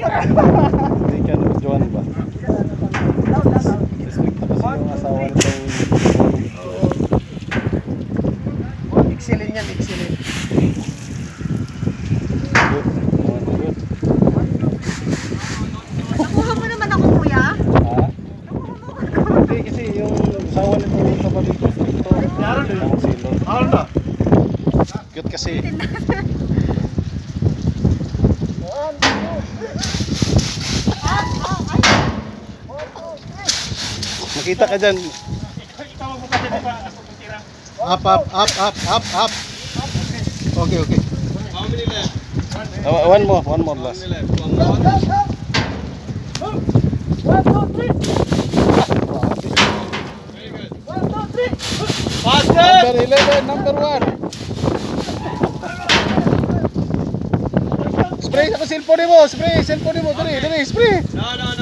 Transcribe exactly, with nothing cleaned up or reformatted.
Hindi ka nabidyoan ba? Strict na kasi yung asawa nitong excellent yan, excellent. good. Good. Nakuha mo naman ako, kuya? Ha? Hindi kasi yung asawa nitong kapatid ko strict to. Ang silot. Ano na? Cute kasi. Makita ka dyan. Up, up, up, up, up, up. Okay, okay. How many left? Uh, one more, one more last. How many left? One more. Very good. Number eleven, number one. Spray sa cellphone mo, spray, cellphone mo, dali, dali, spray. No, no,